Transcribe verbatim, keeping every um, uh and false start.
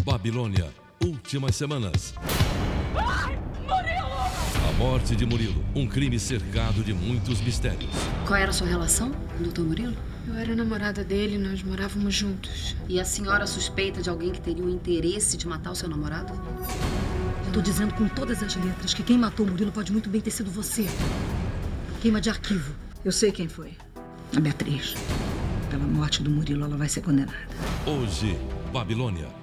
Babilônia, últimas semanas. Ai, Murilo! A morte de Murilo, um crime cercado de muitos mistérios. Qual era a sua relação, doutor Murilo? Eu era namorada dele, nós morávamos juntos. E a senhora suspeita de alguém que teria o interesse de matar o seu namorado? Eu tô dizendo com todas as letras que quem matou o Murilo pode muito bem ter sido você. Queima de arquivo. Eu sei quem foi. A Beatriz. Pela morte do Murilo, ela vai ser condenada. Hoje, Babilônia.